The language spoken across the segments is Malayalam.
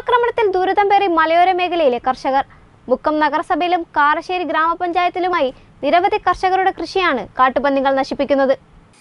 ആക്രമണത്തിൽ ദുരിതം പേറി മലയോര മേഖലയിലെ കർഷകർ. മുക്കം നഗരസഭയിലും കാരശ്ശേരി ഗ്രാമപഞ്ചായത്തിലുമായി നിരവധി കർഷകരുടെ കൃഷിയാണ് കാട്ടുപന്നികൾ നശിപ്പിക്കുന്നത്.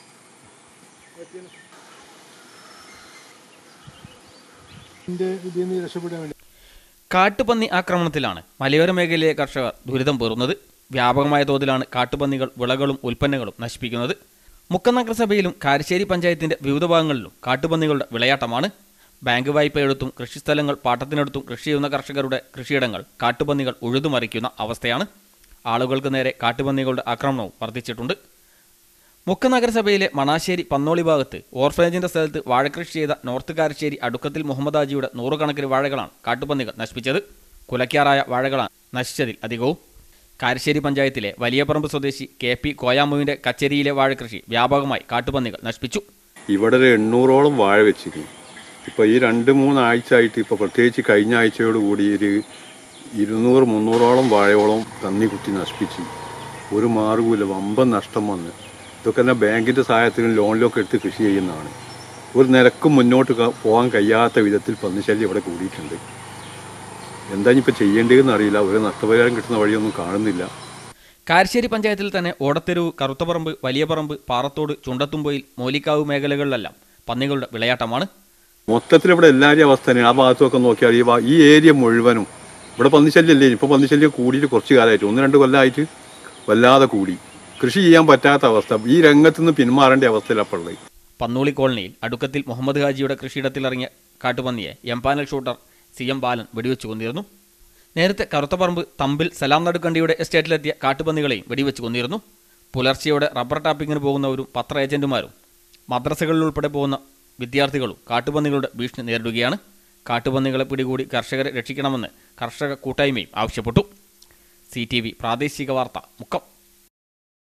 കാട്ടുപന്നി ആക്രമണത്തിലാണ് മലയോര മേഖലയിലെ കർഷകർ ദുരിതം പേറുന്നത്. വ്യാപകമായ തോതിലാണ് കാട്ടുപന്നികൾ വിളകളും ഉൽപ്പന്നങ്ങളും നശിപ്പിക്കുന്നത്. മുക്കം നഗരസഭയിലും കാരശ്ശേരി പഞ്ചായത്തിന്റെ വിവിധ ഭാഗങ്ങളിലും കാട്ടുപന്നികളുടെ വിളയാട്ടമാണ്. ബാങ്ക് വായ്പയെടുത്തും കൃഷിസ്ഥലങ്ങൾ പാട്ടത്തിനെടുത്തും കൃഷി ചെയ്യുന്ന കർഷകരുടെ കൃഷിയിടങ്ങൾ കാട്ടുപന്നികൾ ഉഴുതുമറിക്കുന്ന അവസ്ഥയാണ്. ആളുകൾക്ക് നേരെ കാട്ടുപന്നികളുടെ ആക്രമണവും വർദ്ധിച്ചിട്ടുണ്ട്. മുക്കം നഗരസഭയിലെ മണാശ്ശേരി പന്നോളി ഭാഗത്ത് ഓർഫനേജിന്റെ സ്ഥലത്ത് വാഴകൃഷി ചെയ്ത നോർത്ത് കാരശ്ശേരി അടുക്കത്തിൽ മുഹമ്മദ് ഹാജിയുടെ 100 കണക്കിന് വാഴകളാണ് കാട്ടുപന്നികൾ നശിപ്പിച്ചത്. കുലയ്ക്കാറായ വാഴകളാണ് നശിച്ചതിൽ അധികവും. കാരശ്ശേരി പഞ്ചായത്തിലെ വലിയപറമ്പ് സ്വദേശി KP കോയാമുവിന്റെ കച്ചേരിയിലെ വാഴകൃഷി വ്യാപകമായി കാട്ടുപന്നികൾ നശിപ്പിച്ചു. ഇവിടെ ഒരു 800ഓളം വാഴ വെച്ചിരിക്കും. ഇപ്പോൾ ഈ 2-3 ആഴ്ച ആയിട്ട്, ഇപ്പോൾ പ്രത്യേകിച്ച് കഴിഞ്ഞ ആഴ്ചയോടുകൂടി ഒരു 200-300ഓളം വാഴയോളം തന്നി കുത്തി നശിപ്പിച്ച് ഒരു മാർഗവുമില്ല, വമ്പൻ നഷ്ടം വന്ന്. ഇതൊക്കെ തന്നെ ബാങ്കിൻ്റെ സഹായത്തിനും ലോണിലൊക്കെ എടുത്ത് കൃഷി ചെയ്യുന്നതാണ്. ഒരു നിലക്കും മുന്നോട്ട് പോകാൻ കഴിയാത്ത വിധത്തിൽ പന്നിശല്യം ഇവിടെ കൂടിയിട്ടുണ്ട്. എന്താ ഇപ്പോൾ ചെയ്യേണ്ടതെന്ന് അറിയില്ല. ഒരു നഷ്ടപരിഹാരം കിട്ടുന്ന വഴിയൊന്നും കാണുന്നില്ല. കാരശ്ശേരി പഞ്ചായത്തിൽ തന്നെ ഓടത്തെരുവ്, കറുത്തപറമ്പ്, വലിയപറമ്പ്, പാറത്തോട്, ചുണ്ടത്തുംപൊയിൽ, മോലിക്കാവ് മേഖലകളിലെല്ലാം പന്നികളുടെ വിളയാട്ടമാണ്. മൊത്തത്തിൽ ഇവിടെ എല്ലാവരും അവസ്ഥ തന്നെ. ആ ഭാഗത്തൊക്കെ നോക്കിയാൽ ഈ ഏരിയ മുഴുവനും ഇവിടെ പന്നിശല്യല്ലേ. ഇപ്പോൾ പന്നിശല്യം കൂടിയിട്ട് കുറച്ച് കാലമായിട്ട് 1-2 കൊല്ലമായിട്ട് വല്ലാതെ കൂടി. കൃഷി ചെയ്യാൻ പറ്റാത്ത അവസ്ഥ. ഈ രംഗത്ത് നിന്ന് പിന്മാറേണ്ട അവസ്ഥയിലപ്പുള്ളത്. പന്നോളി കോളനിയിൽ അടുക്കത്തിൽ മുഹമ്മദ് ഹാജിയുടെ കൃഷിയിടത്തിലിറങ്ങിയ കാട്ടുപന്നിയെ എംപാനൽ ഷൂട്ടർ CM ബാലൻ വെടിവെച്ചു കൊന്നിരുന്നു. നേരത്തെ കറുത്തപറമ്പ് തമ്പിൽ സലാം നടുക്കണ്ടിയുടെ എസ്റ്റേറ്റിലെത്തിയ കാട്ടുപന്നികളെയും വെടിവെച്ച് കൊന്നിരുന്നു. പുലർച്ചെയോടെ റബ്ബർ ടാപ്പിങ്ങിന് പോകുന്നവരും പത്ര ഏജന്റുമാരും മദ്രസകളിൽ ഉൾപ്പെടെ പോകുന്ന വിദ്യാർത്ഥികളും കാട്ടുപന്നികളുടെ ഭീഷണി നേരിടുകയാണ്. കാട്ടുപന്നികളെ പിടികൂടി കർഷകരെ രക്ഷിക്കണമെന്ന് കർഷക കൂട്ടായ്മയും ആവശ്യപ്പെട്ടു. CTV പ്രാദേശിക വാർത്ത മുക്കം.